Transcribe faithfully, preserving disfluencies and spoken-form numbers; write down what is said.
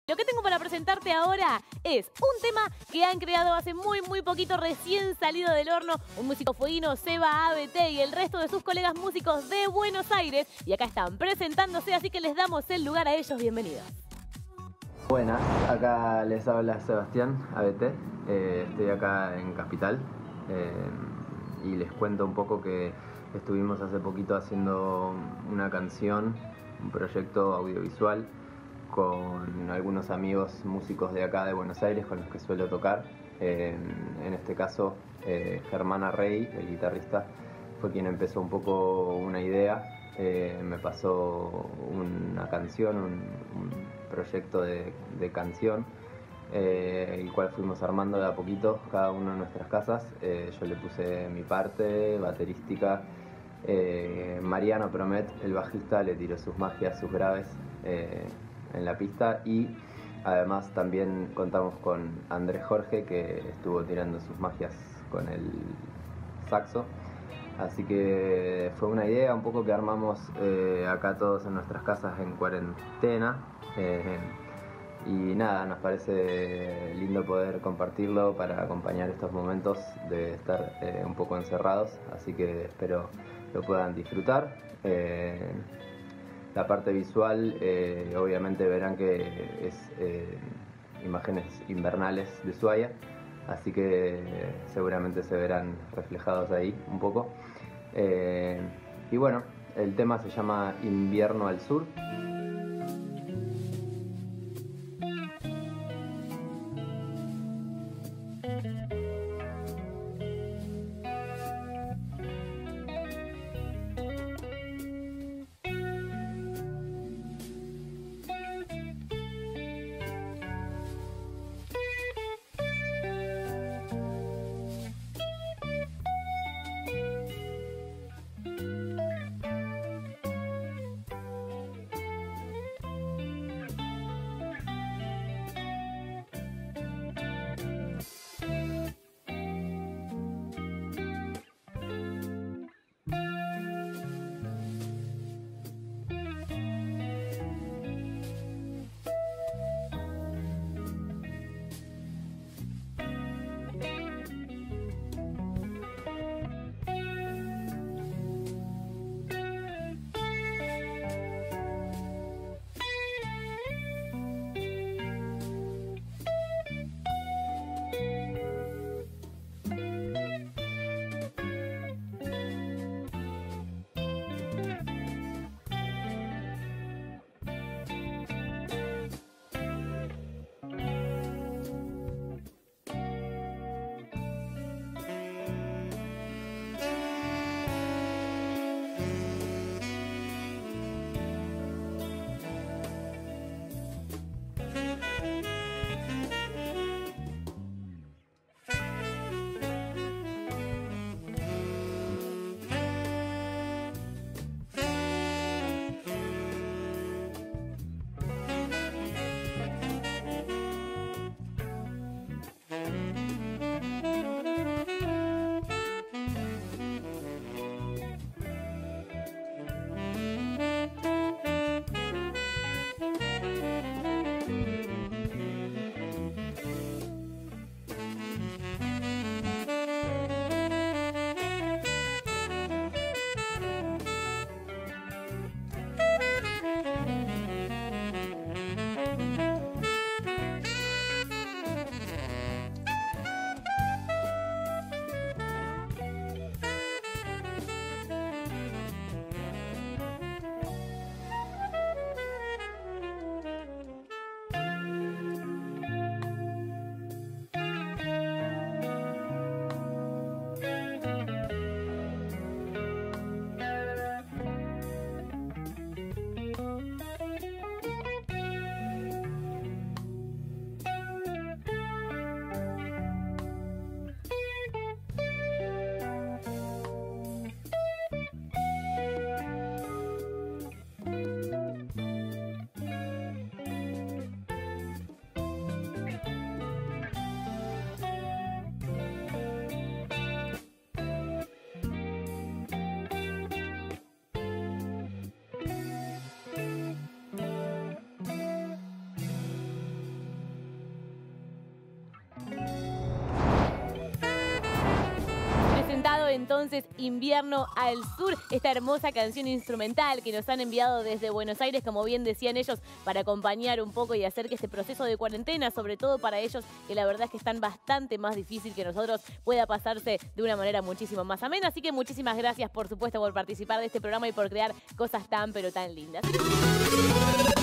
Lo que tengo para presentarte ahora es un tema que han creado hace muy muy poquito, recién salido del horno, un músico fueguino, Seba A B T y el resto de sus colegas músicos de Buenos Aires. Y acá están presentándose, así que les damos el lugar a ellos. Bienvenidos. Buenas, acá les habla Sebastián A B T, eh, estoy acá en Capital eh, y les cuento un poco que estuvimos hace poquito haciendo una canción, un proyecto audiovisual con algunos amigos músicos de acá de Buenos Aires con los que suelo tocar. Eh, en este caso, eh, Germán Arrey, el guitarrista, fue quien empezó un poco una idea. Eh, me pasó una canción, un, un proyecto de, de canción, eh, el cual fuimos armando de a poquito, cada uno en nuestras casas. Eh, yo le puse mi parte baterística. Eh, Mariano Promet, el bajista, le tiró sus magias, sus graves eh, en la pista, y además también contamos con Andrés Jorge, que estuvo tirando sus magias con el saxo. Así que fue una idea un poco que armamos eh, acá todos en nuestras casas en cuarentena. Eh, y nada, nos parece lindo poder compartirlo para acompañar estos momentos de estar eh, un poco encerrados. Así que espero lo puedan disfrutar. Eh, la parte visual, eh, obviamente verán que es eh, imágenes invernales de Ushuaia, así que seguramente se verán reflejados ahí un poco. Eh, y bueno, el tema se llama Invierno al Sur. entonces Invierno al Sur, esta hermosa canción instrumental que nos han enviado desde Buenos Aires, como bien decían ellos, para acompañar un poco y hacer que este proceso de cuarentena, sobre todo para ellos, que la verdad es que están bastante más difícil que nosotros, pueda pasarse de una manera muchísimo más amena. Así que muchísimas gracias, por supuesto, por participar de este programa y por crear cosas tan, pero tan lindas.